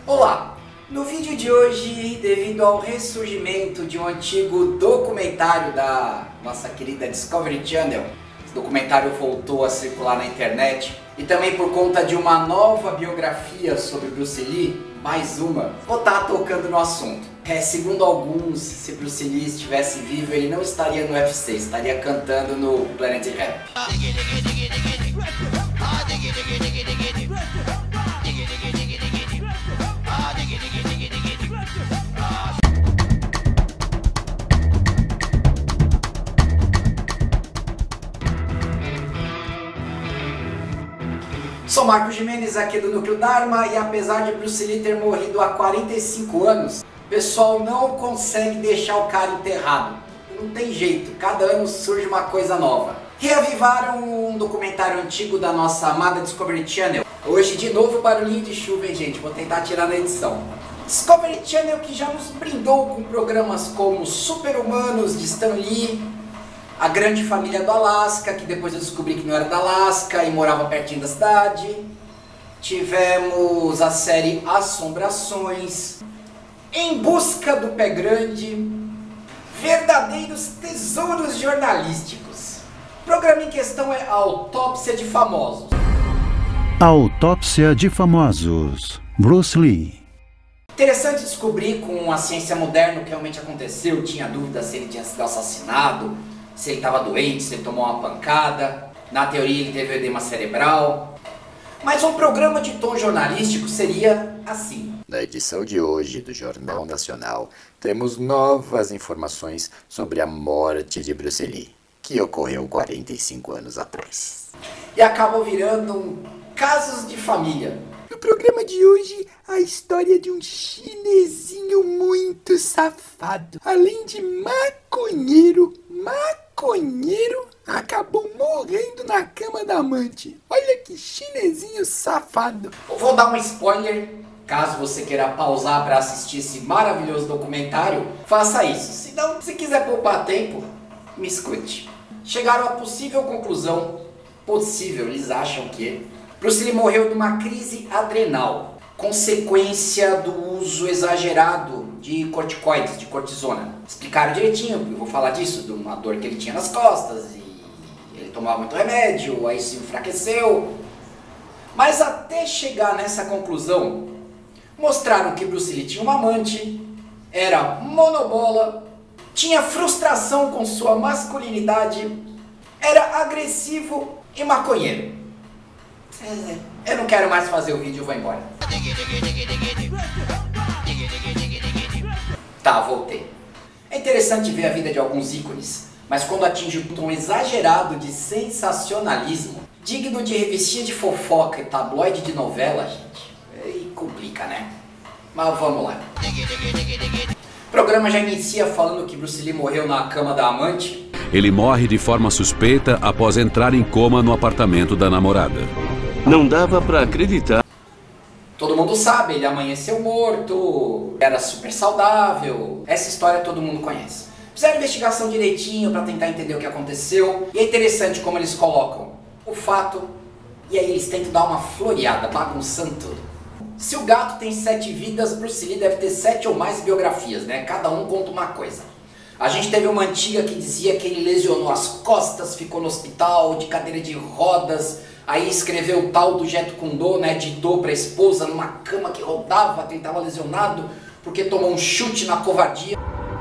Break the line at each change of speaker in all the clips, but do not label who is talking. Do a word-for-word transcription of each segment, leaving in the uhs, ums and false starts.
Olá! No vídeo de hoje, devido ao ressurgimento de um antigo documentário da nossa querida Discovery Channel, esse documentário voltou a circular na internet, e também por conta de uma nova biografia sobre Bruce Lee, mais uma, vou estar tocando no assunto. É, segundo alguns, se Bruce Lee estivesse vivo, ele não estaria no U F C, estaria cantando no Planet Rap. Sou Marcos Gimenez, aqui do Núcleo Dharma, e apesar de Bruce Lee ter morrido há quarenta e cinco anos, o pessoal não consegue deixar o cara enterrado. Não tem jeito, cada ano surge uma coisa nova. Reavivaram um documentário antigo da nossa amada Discovery Channel. Hoje de novo barulhinho de chuva, hein, gente? Vou tentar tirar na edição. Discovery Channel que já nos brindou com programas como Super-Humanos de Stan Lee, A Grande Família do Alasca, que depois eu descobri que não era da Alasca e morava pertinho da cidade. Tivemos a série Assombrações, Em Busca do Pé Grande, Verdadeiros Tesouros Jornalísticos. O programa em questão é a Autópsia de Famosos.
Autópsia de Famosos, Bruce Lee.
Interessante descobrir com a ciência moderna o que realmente aconteceu. Tinha dúvida se ele tinha sido assassinado, se ele estava doente, se ele tomou uma pancada. Na teoria ele teve edema cerebral. Mas um programa de tom jornalístico seria assim.
Na edição de hoje do Jornal Nacional, temos novas informações sobre a morte de Bruce Lee, que ocorreu quarenta e cinco anos atrás.
E acabam virando um casos de família.
No programa de hoje, a história de um chinesinho muito safado, além de maconheiro, maconheiro, acabou morrendo na cama da amante. Olha que chinesinho safado.
Eu vou dar um spoiler, caso você queira pausar para assistir esse maravilhoso documentário, faça isso. Se não, se quiser poupar tempo, me escute. Chegaram à possível conclusão, possível, eles acham que Bruce Lee morreu de uma crise adrenal, consequência do uso exagerado de corticoides, de cortisona. Explicaram direitinho, eu vou falar disso, de uma dor que ele tinha nas costas, e ele tomava muito remédio, aí se enfraqueceu. Mas até chegar nessa conclusão, mostraram que Bruce Lee tinha uma amante, era monobola, tinha frustração com sua masculinidade, era agressivo e maconheiro. Eu não quero mais fazer o vídeo, eu vou embora. Tá, voltei. É interessante ver a vida de alguns ícones, mas quando atinge um tom exagerado de sensacionalismo, digno de revistinha de fofoca e tabloide de novela, gente, aí complica, né? Mas vamos lá. O programa já inicia falando que Bruce Lee morreu na cama da amante.
Ele morre de forma suspeita após entrar em coma no apartamento da namorada. Não dava pra acreditar.
Todo mundo sabe, ele amanheceu morto, era super saudável. Essa história todo mundo conhece. Fizeram investigação direitinho pra tentar entender o que aconteceu. E é interessante como eles colocam o fato, e aí eles tentam dar uma floreada, bagunçando tudo. Se o gato tem sete vidas, Bruce Lee deve ter sete ou mais biografias, né? Cada um conta uma coisa. A gente teve uma antiga que dizia que ele lesionou as costas, ficou no hospital, de cadeira de rodas. Aí escreveu o tal do Jeet Kune Do, né, ditou para a esposa numa cama que rodava, que ele estava lesionado porque tomou um chute na covardia.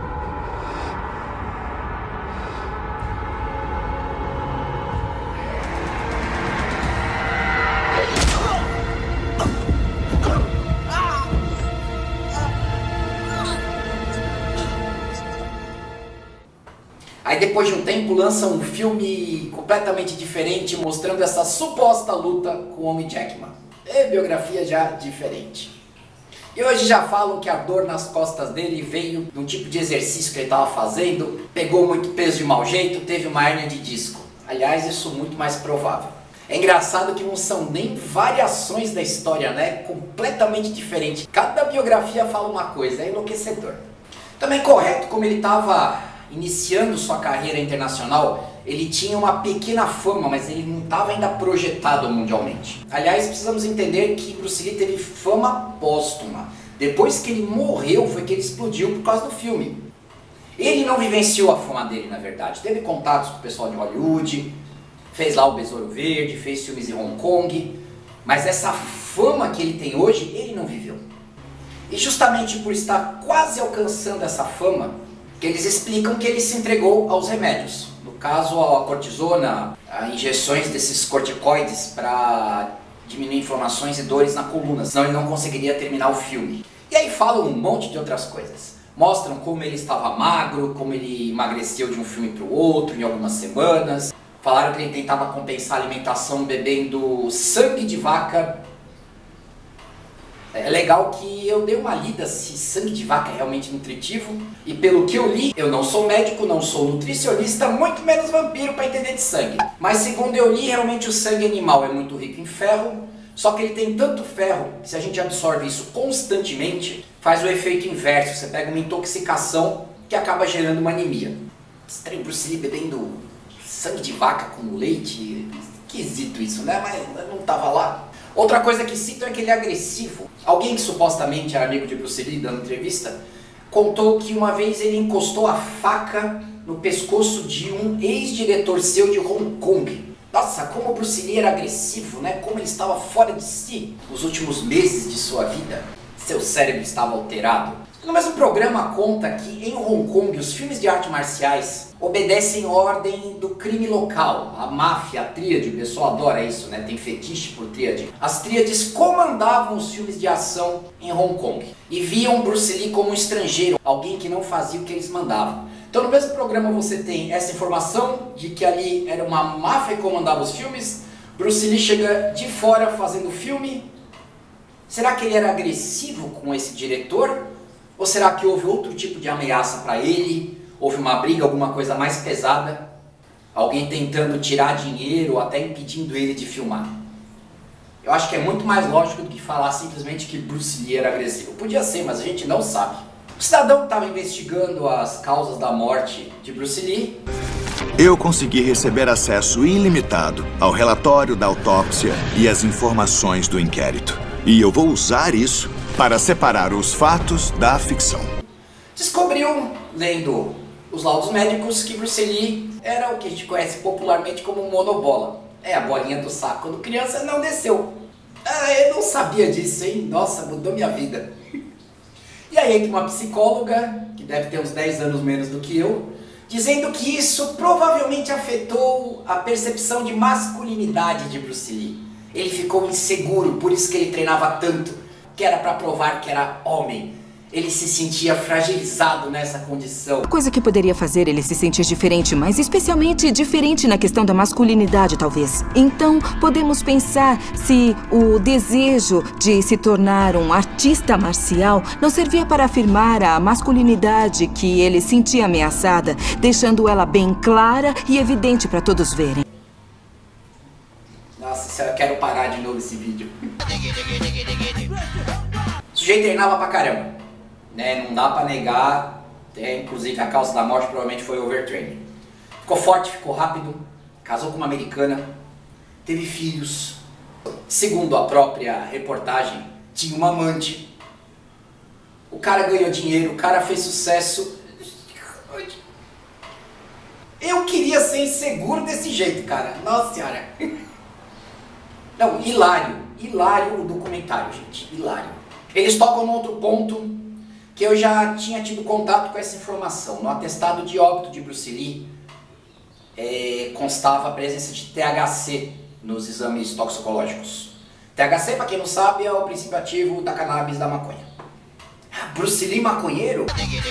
Aí depois de um tempo lança um filme completamente diferente mostrando essa suposta luta com o homem Jackman. É biografia já diferente. E hoje já falam que a dor nas costas dele veio de um tipo de exercício que ele estava fazendo, pegou muito peso de mau jeito, teve uma hérnia de disco. Aliás, isso é muito mais provável. É engraçado que não são nem variações da história, né? Completamente diferente. Cada biografia fala uma coisa, é enlouquecedor. Também correto como ele estava iniciando sua carreira internacional, ele tinha uma pequena fama, mas ele não estava ainda projetado mundialmente. Aliás, precisamos entender que Bruce Lee teve fama póstuma. Depois que ele morreu, foi que ele explodiu por causa do filme. Ele não vivenciou a fama dele, na verdade. Teve contatos com o pessoal de Hollywood, fez lá o Besouro Verde, fez filmes em Hong Kong, mas essa fama que ele tem hoje, ele não viveu. E justamente por estar quase alcançando essa fama, que eles explicam que ele se entregou aos remédios. No caso, a cortisona, a injeções desses corticoides para diminuir inflamações e dores na coluna, senão ele não conseguiria terminar o filme. E aí falam um monte de outras coisas. Mostram como ele estava magro, como ele emagreceu de um filme para o outro em algumas semanas. Falaram que ele tentava compensar a alimentação bebendo sangue de vaca. É legal que eu dei uma lida se sangue de vaca é realmente nutritivo. E pelo que eu li, eu não sou médico, não sou nutricionista, muito menos vampiro para entender de sangue. Mas segundo eu li, realmente o sangue animal é muito rico em ferro. Só que ele tem tanto ferro que se a gente absorve isso constantemente, faz o efeito inverso. Você pega uma intoxicação que acaba gerando uma anemia. Estranho Bruce Lee bebendo sangue de vaca com leite. Esquisito isso, né? Mas não tava lá. Outra coisa que citam é que ele é agressivo. Alguém que supostamente era amigo de Bruce Lee, dando entrevista, contou que uma vez ele encostou a faca no pescoço de um ex-diretor seu de Hong Kong. Nossa, como o Bruce Lee era agressivo, né? Como ele estava fora de si nos últimos meses de sua vida. Seu cérebro estava alterado. No mesmo programa conta que em Hong Kong os filmes de artes marciais obedecem ordem do crime local. A máfia, a tríade, o pessoal adora isso, né? Tem fetiche por tríade. As tríades comandavam os filmes de ação em Hong Kong e viam Bruce Lee como um estrangeiro, alguém que não fazia o que eles mandavam. Então no mesmo programa você tem essa informação de que ali era uma máfia que comandava os filmes. Bruce Lee chega de fora fazendo o filme. Será que ele era agressivo com esse diretor? Ou será que houve outro tipo de ameaça para ele? Houve uma briga, alguma coisa mais pesada? Alguém tentando tirar dinheiro ou até impedindo ele de filmar? Eu acho que é muito mais lógico do que falar simplesmente que Bruce Lee era agressivo. Podia ser, mas a gente não sabe. O cidadão que estava investigando as causas da morte de Bruce Lee...
Eu consegui receber acesso ilimitado ao relatório da autópsia e às informações do inquérito. E eu vou usar isso para separar os fatos da ficção.
Descobriu, lendo os laudos médicos, que Bruce Lee era o que a gente conhece popularmente como monobola. É, a bolinha do saco quando criança não desceu. Ah, eu não sabia disso, hein? Nossa, mudou minha vida. E aí entra uma psicóloga, que deve ter uns dez anos menos do que eu, dizendo que isso provavelmente afetou a percepção de masculinidade de Bruce Lee. Ele ficou inseguro, por isso que ele treinava tanto, que era para provar que era homem. Ele se sentia fragilizado nessa condição.
Coisa que poderia fazer ele se sentir diferente, mas especialmente diferente na questão da masculinidade, talvez. Então, podemos pensar se o desejo de se tornar um artista marcial não servia para afirmar a masculinidade que ele sentia ameaçada, deixando ela bem clara e evidente para todos verem.
Nossa, eu quero parar de novo esse vídeo. O sujeito treinava pra caramba. Né, não dá pra negar, é, inclusive a causa da morte provavelmente foi overtraining. Ficou forte, ficou rápido, casou com uma americana, teve filhos. Segundo a própria reportagem, tinha uma amante. O cara ganhou dinheiro, o cara fez sucesso. Eu queria ser inseguro desse jeito, cara. Nossa senhora. Não, hilário, hilário o documentário, gente, hilário. Eles tocam num outro ponto que eu já tinha tido contato com essa informação. No atestado de óbito de Bruce Lee, é, constava a presença de T H C nos exames toxicológicos. T H C, para quem não sabe, é o princípio ativo da cannabis da maconha. Ah, Bruce Lee maconheiro?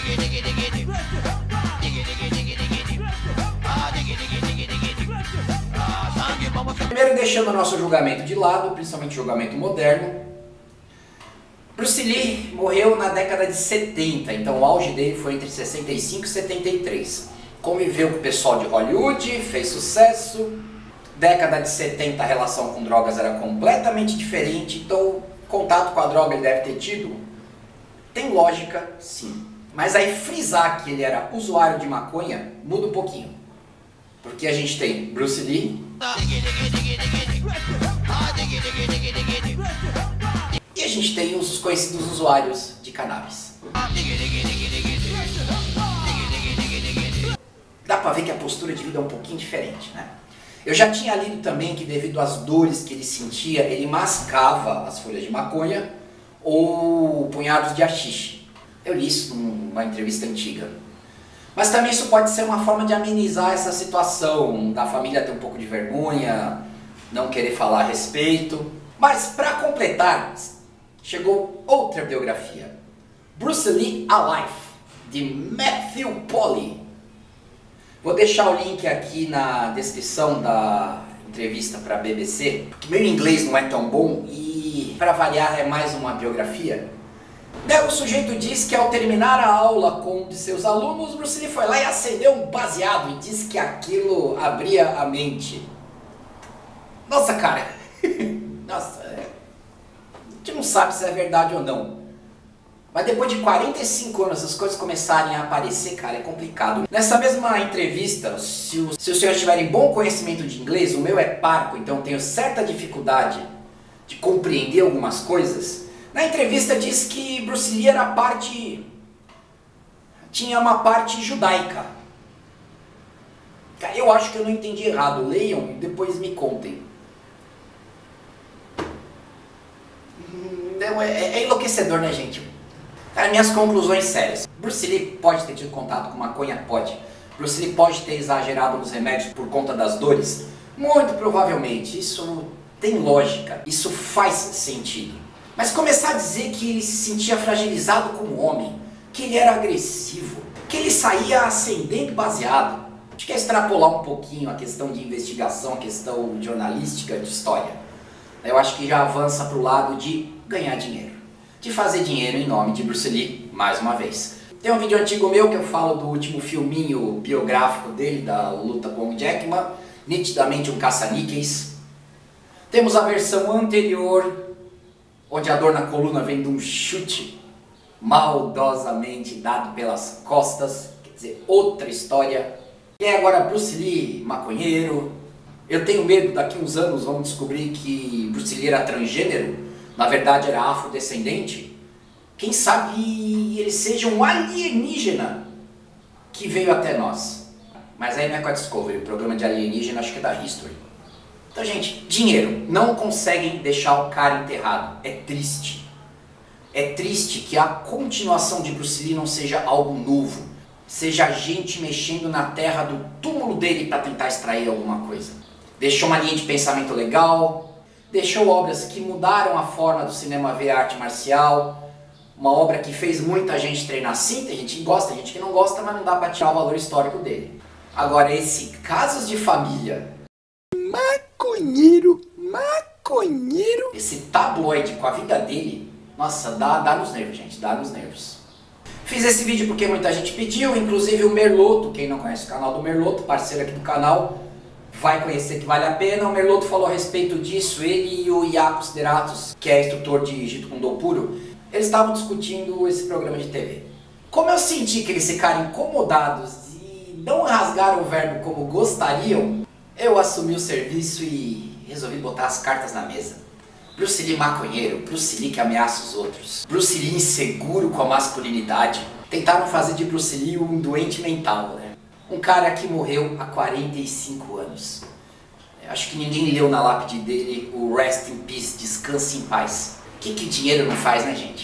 Primeiro, deixando o nosso julgamento de lado, principalmente o julgamento moderno, Bruce Lee morreu na década de setenta, então o auge dele foi entre sessenta e cinco e setenta e três. Conviveu com o pessoal de Hollywood, fez sucesso. Década de setenta a relação com drogas era completamente diferente, então o contato com a droga ele deve ter tido. Tem lógica, sim. Mas aí frisar que ele era usuário de maconha muda um pouquinho. Porque a gente tem Bruce Lee e a gente tem os conhecidos usuários de cannabis. Dá pra ver que a postura de vida é um pouquinho diferente, né? Eu já tinha lido também que devido às dores que ele sentia, ele mascava as folhas de maconha ou punhados de haxixe. Eu li isso numa entrevista antiga. Mas também isso pode ser uma forma de amenizar essa situação, da família ter um pouco de vergonha, não querer falar a respeito. Mas para completar, chegou outra biografia. Bruce Lee Alive, de Matthew Polly. Vou deixar o link aqui na descrição da entrevista para a B B C, porque meu inglês não é tão bom e, para variar, é mais uma biografia. Daí o sujeito diz que ao terminar a aula com um de seus alunos, Bruce Lee foi lá e acendeu um baseado e disse que aquilo abria a mente. Nossa, cara, nossa, é... a gente não sabe se é verdade ou não. Mas depois de quarenta e cinco anos as coisas começarem a aparecer, cara, é complicado. Nessa mesma entrevista, se os, se os senhores tiverem bom conhecimento de inglês, o meu é parco, então tenho certa dificuldade de compreender algumas coisas. Na entrevista diz que Bruce Lee era parte... tinha uma parte judaica. Cara, eu acho que eu não entendi errado. Leiam e depois me contem. Não, é, é enlouquecedor, né, gente? Cara, minhas conclusões sérias. Bruce Lee pode ter tido contato com maconha? Pode. Bruce Lee pode ter exagerado nos remédios por conta das dores? Muito provavelmente. Isso tem lógica. Isso faz sentido. Mas começar a dizer que ele se sentia fragilizado como homem, que ele era agressivo, que ele saía acendendo baseado. Acho que é extrapolar um pouquinho a questão de investigação, a questão jornalística, de história. Eu acho que já avança para o lado de ganhar dinheiro. De fazer dinheiro em nome de Bruce Lee, mais uma vez. Tem um vídeo antigo meu que eu falo do último filminho biográfico dele, da luta com o Jackman, nitidamente um caça-níqueis. Temos a versão anterior, onde a dor na coluna vem de um chute maldosamente dado pelas costas, quer dizer, outra história. E agora Bruce Lee, maconheiro. Eu tenho medo, daqui uns anos vamos descobrir que Bruce Lee era transgênero, na verdade era afrodescendente. Quem sabe ele seja um alienígena que veio até nós. Mas aí não é com a Discovery, o programa de alienígena acho que é da History. Então, gente, dinheiro. Não conseguem deixar o cara enterrado. É triste. É triste que a continuação de Bruce Lee não seja algo novo. Seja a gente mexendo na terra do túmulo dele para tentar extrair alguma coisa. Deixou uma linha de pensamento legal. Deixou obras que mudaram a forma do cinema ver arte marcial. Uma obra que fez muita gente treinar sim. Tem gente que gosta, tem gente que não gosta, mas não dá para tirar o valor histórico dele. Agora, esse Casos de Família...
Maconheiro, maconheiro.
Esse tabloide com a vida dele, nossa, dá, dá nos nervos, gente, dá nos nervos. Fiz esse vídeo porque muita gente pediu, inclusive o Merloto, quem não conhece o canal do Merloto, parceiro aqui do canal, vai conhecer que vale a pena. O Merloto falou a respeito disso, ele e o Iacos Deratos, que é instrutor de Jeet Kune Do puro, eles estavam discutindo esse programa de T V. Como eu senti que eles ficaram incomodados e não rasgaram o verbo como gostariam, eu assumi o serviço e resolvi botar as cartas na mesa. Bruce Lee maconheiro, Bruce Lee que ameaça os outros, Bruce Lee inseguro com a masculinidade. Tentaram fazer de Bruce Lee um doente mental, né? Um cara que morreu há quarenta e cinco anos. Eu acho que ninguém leu na lápide dele o Rest in Peace, descanse em paz. O que que dinheiro não faz, né, gente?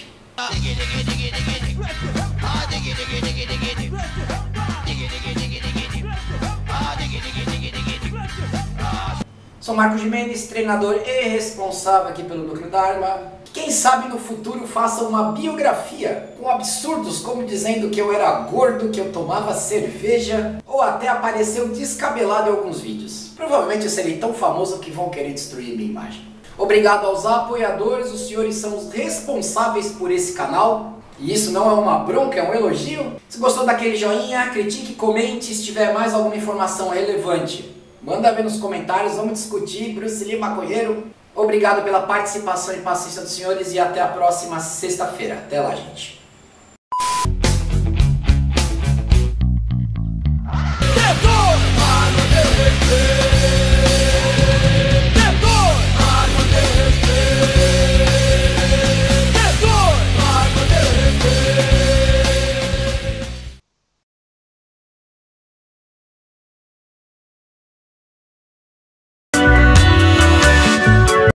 Sou Marco Gimenez, treinador e responsável aqui pelo Núcleo Dharma. Quem sabe no futuro faça uma biografia com absurdos como dizendo que eu era gordo, que eu tomava cerveja, ou até apareceu descabelado em alguns vídeos. Provavelmente eu serei tão famoso que vão querer destruir minha imagem. Obrigado aos apoiadores, os senhores são os responsáveis por esse canal. E isso não é uma bronca, é um elogio. Se gostou daquele joinha, critique, comente. Se tiver mais alguma informação relevante, manda ver nos comentários, vamos discutir. Bruce Lee maconheiro. Obrigado pela participação e paciência dos senhores e até a próxima sexta-feira. Até lá, gente.